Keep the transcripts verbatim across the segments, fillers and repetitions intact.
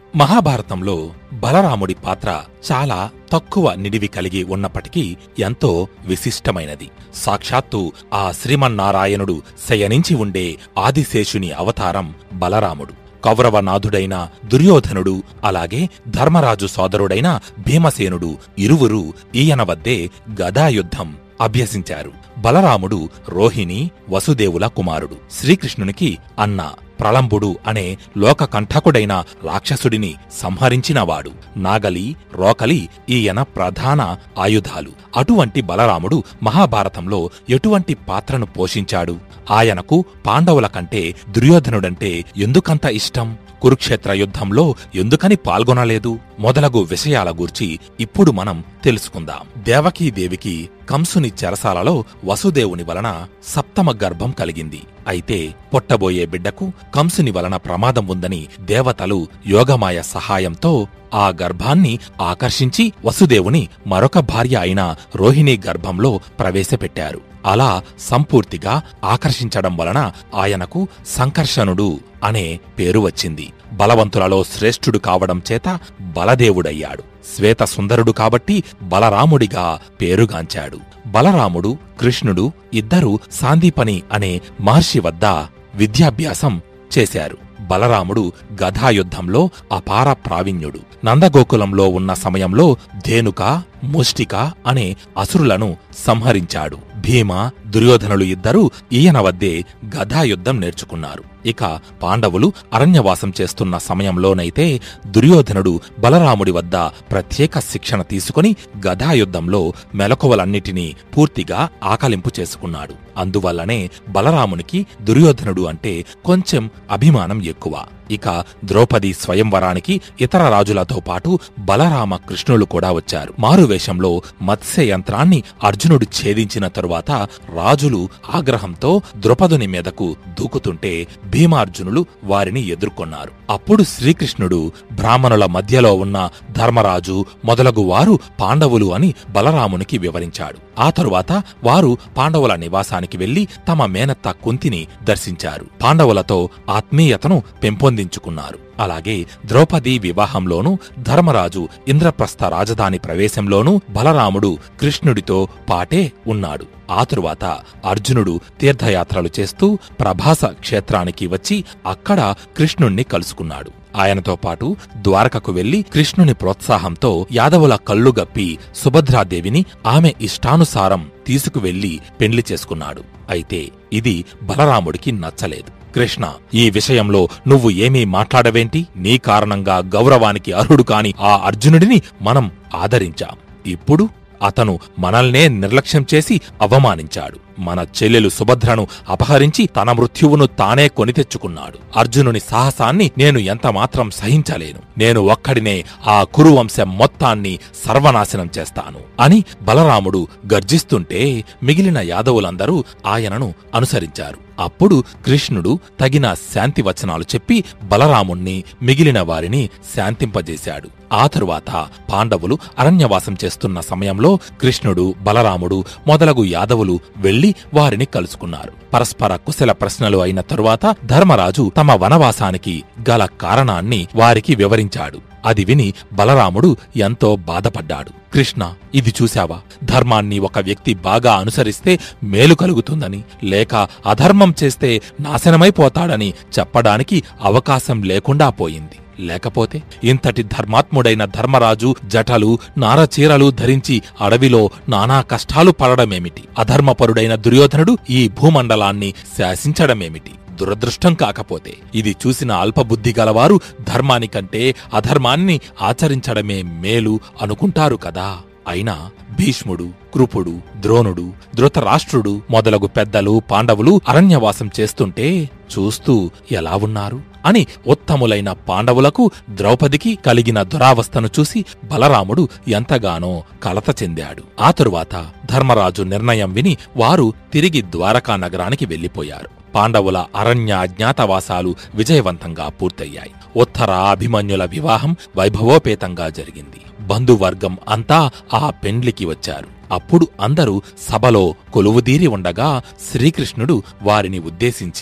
మహాభారతంలో బలరాముడి పాత్ర చాలా తక్కువ నిడివి కలిగి ఉన్నప్పటికీ ఎంతో విశిష్టమైనది. సాక్షాత్తు ఆ శ్రీమన్నారాయణుడు శయనించి ఉండే ఆదిశేషుని అవతారం బలరాముడు. కౌరవనాథుడైన దుర్యోధనుడు అలాగే ధర్మరాజు సోదరుడైన భీమసేనుడు ఇరువురు ఈయన వద్దే గదాయుద్ధం అభ్యసించారు. బలరాముడు రోహిణి, వసుదేవుల కుమారుడు. శ్రీకృష్ణునికి అన్న ప్రళంబుడు అనే లోకకంఠకుడైన రాక్షసుడిని సంహరించినవాడు. నాగలి, రోకలి ఈయన ప్రధాన ఆయుధాలు. అటువంటి బలరాముడు మహాభారతంలో ఎటువంటి పాత్రను పోషించాడు? ఆయనకు పాండవుల కంటే దుర్యోధనుడంటే ఎందుకంత ఇష్టం? కురుక్షేత్ర యుద్ధంలో ఎందుకని పాల్గొనలేదు? మొదలగు విషయాల గూర్చి ఇప్పుడు మనం తెలుసుకుందాం. దేవకీదేవికి కంసుని చెరసాలలో వసుదేవుని వలన సప్తమ గర్భం కలిగింది. అయితే పొట్టబోయే బిడ్డకు కంసుని వలన ప్రమాదం ఉందని దేవతలు యోగమాయ సహాయంతో ఆ గర్భాన్ని ఆకర్షించి వసుదేవుని మరొక భార్య అయిన రోహిణీ గర్భంలో ప్రవేశపెట్టారు. అలా సంపూర్తిగా ఆకర్షించడం వలన ఆయనకు సంకర్షణుడు అనే పేరు వచ్చింది. బలవంతులలో శ్రేష్ఠుడు కావడం చేత బలదేవుడయ్యాడు. శ్వేత సుందరుడు కాబట్టి బలరాముడిగా పేరుగాంచాడు. బలరాముడు, కృష్ణుడు ఇద్దరూ సాందీపని అనే మహర్షి వద్ద విద్యాభ్యాసం చేశారు. బలరాముడు గదాయుద్ధంలో అపార ప్రావీణ్యుడు. నందగోకులంలో ఉన్న సమయంలో ధేనుక, ముష్టిక అనే అసురులను సంహరించాడు. భీమ, దుర్యోధనులు ఇద్దరూ ఈయన వద్దే గదాయుద్ధం నేర్చుకున్నారు. ఇక పాండవులు అరణ్యవాసం చేస్తున్న సమయంలోనైతే దుర్యోధనుడు బలరాముడి వద్ద ప్రత్యేక శిక్షణ తీసుకుని గదాయుద్ధంలో మెలకువలన్నిటినీ పూర్తిగా ఆకలింపు చేసుకున్నాడు. అందువల్లనే బలరామునికి దుర్యోధనుడు అంటే కొంచెం అభిమానం ఎక్కువ. ఇక ద్రౌపది స్వయంవరానికి ఇతర రాజులతో పాటు బలరామ కృష్ణులు కూడా వచ్చారు. మారువేషంలో మత్స్య యంత్రాన్ని అర్జునుడు ఛేదించిన తరువాత రాజులు ఆగ్రహంతో ద్రౌపదుని మీదకు దూకుతుంటే భీమార్జునులు వారిని ఎదుర్కొన్నారు. అప్పుడు శ్రీకృష్ణుడు బ్రాహ్మణుల మధ్యలో ఉన్న ధర్మరాజు మొదలగు వారు పాండవులు అని బలరామునికి వివరించాడు. ఆ తరువాత వారు పాండవుల నివాసానికి వెళ్లి తమ మేనత్త కుంతిని దర్శించారు. పాండవులతో ఆత్మీయతను పెంపొందించుకున్నారు. అలాగే ద్రౌపది వివాహంలోనూ ధర్మరాజు ఇంద్రప్రస్థ రాజధాని ప్రవేశంలోనూ బలరాముడు కృష్ణుడితో పాటే ఉన్నాడు. ఆ తరువాత అర్జునుడు తీర్థయాత్రలు చేస్తూ ప్రభాస క్షేత్రానికి వచ్చి అక్కడ కృష్ణుణ్ణి కలుసుకున్నాడు. ఆయనతో పాటు ద్వారకకు వెళ్లి కృష్ణుని ప్రోత్సాహంతో యాదవుల కళ్ళుగప్పి సుభద్రాదేవిని ఆమె ఇష్టానుసారం తీసుకువెళ్లి పెండ్లి చేసుకున్నాడు. అయితే ఇది బలరాముడికి నచ్చలేదు. కృష్ణ, ఈ విషయంలో నువ్వు ఏమీ మాట్లాడవేంటి? నీ కారణంగా గౌరవానికి అర్హుడు కాని ఆ అర్జునుడిని మనం ఆదరించాం. ఇప్పుడు అతను మనల్నే నిర్లక్ష్యం చేసి అవమానించాడు. మన చెల్లెలు సుభద్రను అపహరించి తన మృత్యువును తానే కొని తెచ్చుకున్నాడు. అర్జునుని సాహసాన్ని నేను ఎంతమాత్రం సహించలేను. నేను ఒక్కడినే ఆ కురువంశం మొత్తాన్ని సర్వనాశనం చేస్తాను అని బలరాముడు గర్జిస్తుంటే మిగిలిన యాదవులందరూ ఆయనను అనుసరించారు. అప్పుడు కృష్ణుడు తగిన శాంతి వచనాలు చెప్పి బలరాముణ్ణి, మిగిలిన వారిని శాంతింపజేశాడు. ఆ తరువాత పాండవులు అరణ్యవాసం చేస్తున్న సమయంలో కృష్ణుడు, బలరాముడు మొదలగు యాదవులు వెళ్లి వారిని కలుసుకున్నారు. పరస్పర కుశల ప్రశ్నలు అయిన తరువాత ధర్మరాజు తమ వనవాసానికి గల కారణాన్ని వారికి వివరించాడు. అది విని బలరాముడు ఎంతో బాధపడ్డాడు. కృష్ణ, ఇది చూశావా? ధర్మాన్ని ఒక వ్యక్తి బాగా అనుసరిస్తే మేలు కలుగుతుందని, లేక అధర్మం చేస్తే నాశనమైపోతాడని చెప్పడానికి అవకాశం లేకుండా పోయింది. లేకపోతే ఇంతటి ధర్మాత్ముడైన ధర్మరాజు జటలు, నారచీరలు ధరించి అడవిలో నానా కష్టాలు పడడమేమిటి? అధర్మపరుడైన దుర్యోధనుడు ఈ భూమండలాన్ని శాసించడమేమిటి? దురదృష్టం కాకపోతే ఇది చూసిన అల్పబుద్ధి గలవారు ధర్మానికంటే అధర్మాన్ని ఆచరించడమే మేలు అనుకుంటారు కదా. అయినా భీష్ముడు, కృపుడు, ద్రోణుడు, ధృతరాష్ట్రుడు మొదలగు పెద్దలు పాండవులు అరణ్యవాసం చేస్తుంటే చూస్తూ ఎలా ఉన్నారు అని ఉత్తములైన పాండవులకు, ద్రౌపదికి కలిగిన దురావస్థను చూసి బలరాముడు ఎంతగానో కలత చెందాడు. ఆ తరువాత ధర్మరాజు నిర్ణయం విని వారు తిరిగి ద్వారకా నగరానికి వెళ్లిపోయారు. పాండవుల అరణ్య అజ్ఞాతవాసాలు విజయవంతంగా పూర్తయ్యాయి. ఉత్తర అభిమన్యుల వివాహం వైభవోపేతంగా జరిగింది. బంధువర్గం అంతా ఆ పెండ్లికి వచ్చారు. అప్పుడు అందరూ సభలో కొలువుదీరి ఉండగా శ్రీకృష్ణుడు వారిని ఉద్దేశించి,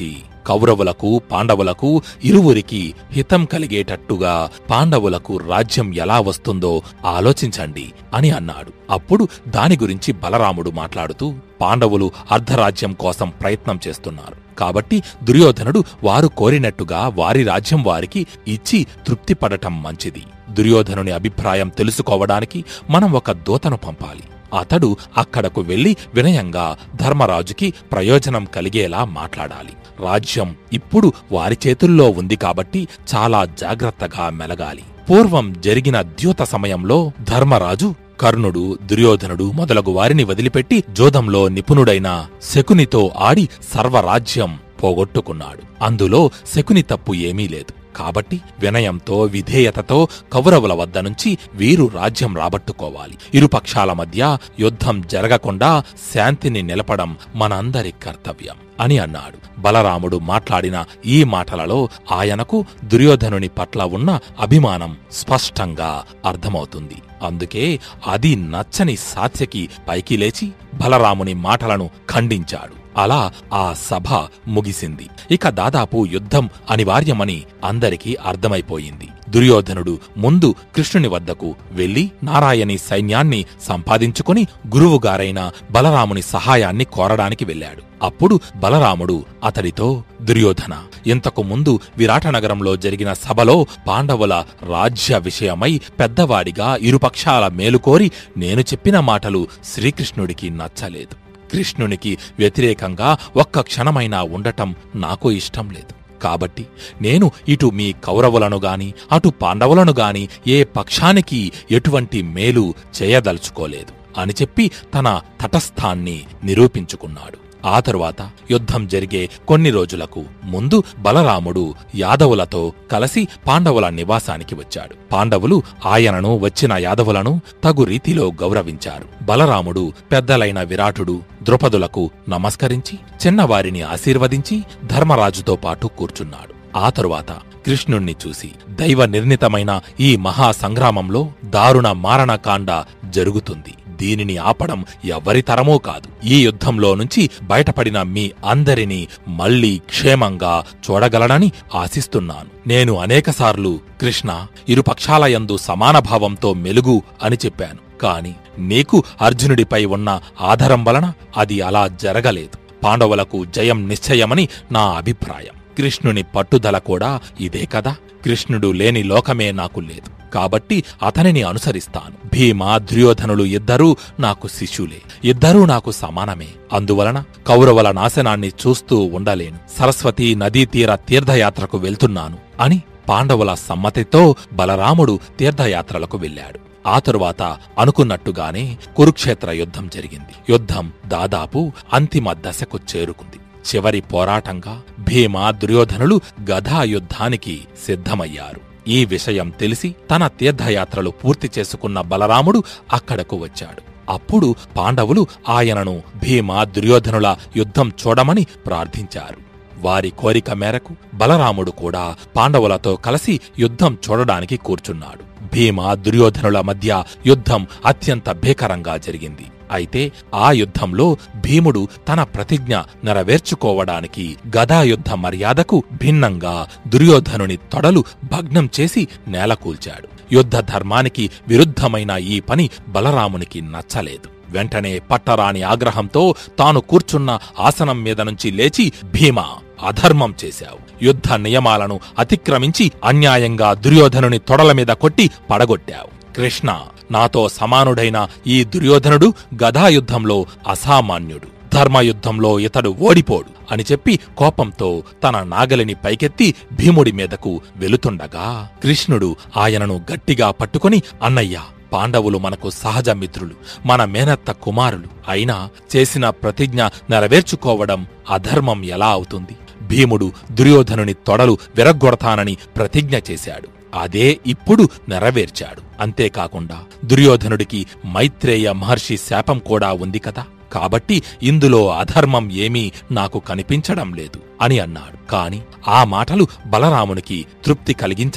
కౌరవులకు పాండవులకు ఇరువురికి హితం కలిగేటట్టుగా పాండవులకు రాజ్యం ఎలా వస్తుందో ఆలోచించండి అని అన్నాడు. అప్పుడు దాని గురించి బలరాముడు మాట్లాడుతూ, పాండవులు అర్ధరాజ్యం కోసం ప్రయత్నం చేస్తున్నారు కాబట్టి దుర్యోధనుడు వారు కోరినట్టుగా వారి రాజ్యం వారికి ఇచ్చి తృప్తిపడటం మంచిది. దుర్యోధనుని అభిప్రాయం తెలుసుకోవడానికి మనం ఒక దూతను పంపాలి. అతడు అక్కడకు వెళ్లి వినయంగా ధర్మరాజుకి ప్రయోజనం కలిగేలా మాట్లాడాలి. రాజ్యం ఇప్పుడు వారి చేతుల్లో ఉంది కాబట్టి చాలా జాగ్రత్తగా మెలగాలి. పూర్వం జరిగిన ద్యూత సమయంలో ధర్మరాజు కర్ణుడు, దుర్యోధనుడు మొదలగు వారిని వదిలిపెట్టి జోదంలో నిపుణుడైన శకునితో ఆడి సర్వరాజ్యం పోగొట్టుకున్నాడు. అందులో శకుని తప్పు ఏమీ లేదు. కాబట్టి వినయంతో విధేయతతో కౌరవుల వద్ద నుంచి వీరు రాజ్యం రాబట్టుకోవాలి. ఇరుపక్షాల మధ్య యుద్ధం జరగకుండా శాంతిని నిలపడం మనందరి కర్తవ్యం అని అన్నాడు. బలరాముడు మాట్లాడిన ఈ మాటలలో ఆయనకు దుర్యోధనుని పట్ల ఉన్న అభిమానం స్పష్టంగా అర్థమవుతుంది. అందుకే అది నచ్చని సాత్యకి పైకి లేచి బలరాముని మాటలను ఖండించాడు. అలా ఆ సభ ముగిసింది. ఇక దాదాపు యుద్ధం అనివార్యమని అందరికీ అర్థమైపోయింది. దుర్యోధనుడు ముందు కృష్ణుని వద్దకు వెళ్లి నారాయణి సైన్యాన్ని సంపాదించుకుని గురువుగారైన బలరాముని సహాయాన్ని కోరడానికి వెళ్ళాడు. అప్పుడు బలరాముడు అతడితో, దుర్యోధన, ఇంతకు ముందు విరాటనగరంలో జరిగిన సభలో పాండవుల రాజ్య విషయమై పెద్దవాడిగా ఇరుపక్షాల మేలుకోరి నేను చెప్పిన మాటలు శ్రీకృష్ణుడికి నచ్చలేదు. కృష్ణునికి వ్యతిరేకంగా ఒక్క క్షణమైనా ఉండటం నాకు ఇష్టం లేదు. కాబట్టి నేను ఇటు మీ కౌరవులను గాని అటు పాండవులను గాని ఏ పక్షానికి ఎటువంటి మేలు చేయదలుచుకోలేదు అని చెప్పి తన తటస్థాన్ని నిరూపించుకున్నాడు. ఆ తరువాత యుద్ధం జరిగే కొన్ని రోజులకు ముందు బలరాముడు యాదవులతో కలిసి పాండవుల నివాసానికి వచ్చాడు. పాండవులు ఆయనను వచ్చిన యాదవులను తగు రీతిలో గౌరవించారు. బలరాముడు పెద్దలైన విరాటుడు, ద్రుపదులకు నమస్కరించి చిన్నవారిని ఆశీర్వదించి ధర్మరాజుతో పాటు కూర్చున్నాడు. ఆ తరువాత కృష్ణుణ్ణి చూసి, దైవ నిర్ణీతమైన ఈ మహాసంగ్రామంలో దారుణ మారణకాండ జరుగుతుంది. దీనిని ఆపడం ఎవరి తరమూ కాదు. ఈ యుద్ధంలో నుంచి బయటపడిన మీ అందరినీ మళ్లీ క్షేమంగా చూడగలనని ఆశిస్తున్నాను. నేను అనేకసార్లు కృష్ణ, ఇరుపక్షాలయందు సమానభావంతో మెలుగు అని చెప్పాను. కాని నీకు అర్జునుడిపై ఉన్న ఆధారం వలన అది అలా జరగలేదు. పాండవులకు జయం నిశ్చయమని నా అభిప్రాయం. కృష్ణుని పట్టుదల కూడా ఇదే కదా. కృష్ణుడు లేని లోకమే నాకు లేదు. కాబట్టి అతనిని అనుసరిస్తాను. భీమ, దుర్యోధనులు ఇద్దరూ నాకు శిష్యులే. ఇద్దరూ నాకు సమానమే. అందువలన కౌరవుల నాశనాన్ని చూస్తూ ఉండలేను. సరస్వతీ నదీ తీర తీర్థయాత్రకు వెళ్తున్నాను అని పాండవుల సమ్మతితో బలరాముడు తీర్థయాత్రలకు వెళ్ళాడు. ఆ తరువాత అనుకున్నట్టుగానే కురుక్షేత్ర యుద్ధం జరిగింది. యుద్ధం దాదాపు అంతిమ దశకు చేరుకుంది. చివరి పోరాటంగా భీమ, దుర్యోధనులు గదాయుద్ధానికి సిద్ధమయ్యారు. ఈ విషయం తెలిసి తన తీర్థయాత్రలు పూర్తి చేసుకున్న బలరాముడు అక్కడకు వచ్చాడు. అప్పుడు పాండవులు ఆయనను భీమ, దుర్యోధనుల యుద్ధం చూడమని ప్రార్థించారు. వారి కోరిక మేరకు బలరాముడు కూడా పాండవులతో కలిసి యుద్ధం చూడడానికి కూర్చున్నాడు. భీమ, దుర్యోధనుల మధ్య యుద్ధం అత్యంత భీకరంగా జరిగింది. అయితే ఆ యుద్ధంలో భీముడు తన ప్రతిజ్ఞ నెరవేర్చుకోవడానికి గదాయుద్ధ మర్యాదకు భిన్నంగా దుర్యోధనుని తొడలు భగ్నం చేసి నేలకూల్చాడు. యుద్ధ ధర్మానికి విరుద్ధమైన ఈ పని బలరామునికి నచ్చలేదు. వెంటనే పట్టరాని ఆగ్రహంతో తాను కూర్చున్న ఆసనం మీద నుంచి లేచి, భీమా, అధర్మం చేశావు. యుద్ధ నియమాలను అతిక్రమించి అన్యాయంగా దుర్యోధనుని తొడల మీద కొట్టి పడగొట్టావు. కృష్ణ, నాతో సమానుడైన ఈ దుర్యోధనుడు గదాయుద్ధంలో అసామాన్యుడు. ధర్మయుద్ధంలో ఇతడు ఓడిపోడు అని చెప్పి కోపంతో తన నాగలిని పైకెత్తి భీముడి మీదకు వెళుతుండగా కృష్ణుడు ఆయనను గట్టిగా పట్టుకుని, అన్నయ్యా, పాండవులు మనకు సహజ మిత్రులు, మన మేనత్త కుమారులు. అయినా చేసిన ప్రతిజ్ఞ నెరవేర్చుకోవడం అధర్మం ఎలా అవుతుంది? భీముడు దుర్యోధనుని తొడలు విరగ్గొడతానని ప్రతిజ్ఞ చేశాడు. అదే ఇప్పుడు నెరవేర్చాడు. అంతేకాకుండా దుర్యోధనుడికి మైత్రేయ మహర్షి శాపం కూడా ఉంది కదా. కాబట్టి ఇందులో అధర్మం ఏమీ నాకు కనిపించడం లేదు అని అన్నాడు. కాని ఆ మాటలు బలరామునికి తృప్తి కలిగించలేదు.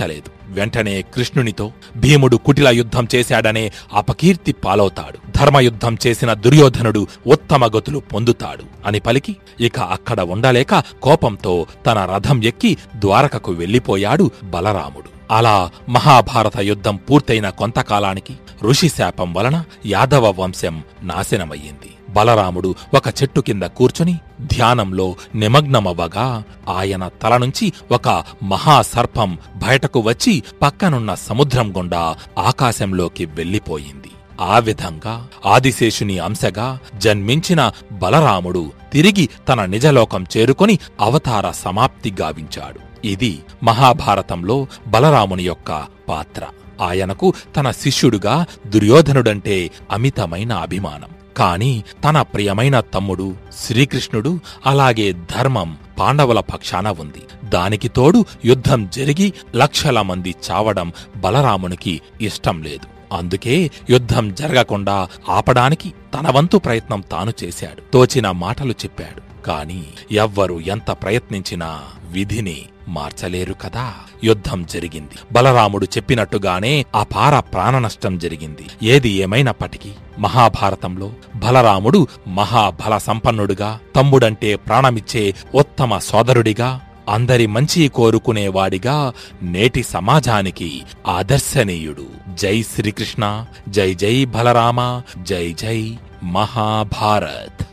వెంటనే కృష్ణునితో భీముడు కుటిల యుద్ధం చేశాడనే అపకీర్తి పాలవుతాడు, ధర్మయుద్ధం చేసిన దుర్యోధనుడు ఉత్తమ గతులు పొందుతాడు అని పలికి ఇక అక్కడ ఉండలేక కోపంతో తన రథం ఎక్కి ద్వారకకు వెళ్లిపోయాడు బలరాముడు. అలా మహాభారత యుద్ధం పూర్తయిన కొంతకాలానికి ఋషిశాపం వలన యాదవ వంశం నాశనమయ్యింది. బలరాముడు ఒక చెట్టు కింద కూర్చుని ధ్యానంలో నిమగ్నమవ్వగా ఆయన తల నుంచి ఒక మహాసర్పం బయటకు వచ్చి పక్కనున్న సముద్రం గుండా ఆకాశంలోకి వెళ్లిపోయింది. ఆ విధంగా ఆదిశేషుని అంశగా జన్మించిన బలరాముడు తిరిగి తన నిజలోకం చేరుకొని అవతార సమాప్తి గావించాడు. ఇది మహాభారతంలో బలరాముని యొక్క పాత్ర. ఆయనకు తన శిష్యుడుగా దుర్యోధనుడంటే అమితమైన అభిమానం. కాని తన ప్రియమైన తమ్ముడు శ్రీకృష్ణుడు అలాగే ధర్మం పాండవుల పక్షాన ఉంది. దానికి తోడు యుద్ధం జరిగి లక్షల మంది చావడం బలరామునికి ఇష్టం లేదు. అందుకే యుద్ధం జరగకుండా ఆపడానికి తన వంతు ప్రయత్నం తాను చేశాడు. తోచిన మాటలు చెప్పాడు. కాని ఎవ్వరు ఎంత ప్రయత్నించినా విధిని మార్చలేరు కదా. యుద్ధం జరిగింది. బలరాముడు చెప్పినట్టుగానే అపార ప్రాణనష్టం జరిగింది. ఏది ఏమైనప్పటికీ మహాభారతంలో బలరాముడు మహాబల సంపన్నుడుగా, తమ్ముడంటే ప్రాణమిచ్చే ఉత్తమ సోదరుడిగా, అందరి మంచి కోరుకునేవాడిగా నేటి సమాజానికి ఆదర్శనీయుడు. జై శ్రీకృష్ణ, జై జై బలరామ, జై జై మహాభారత్.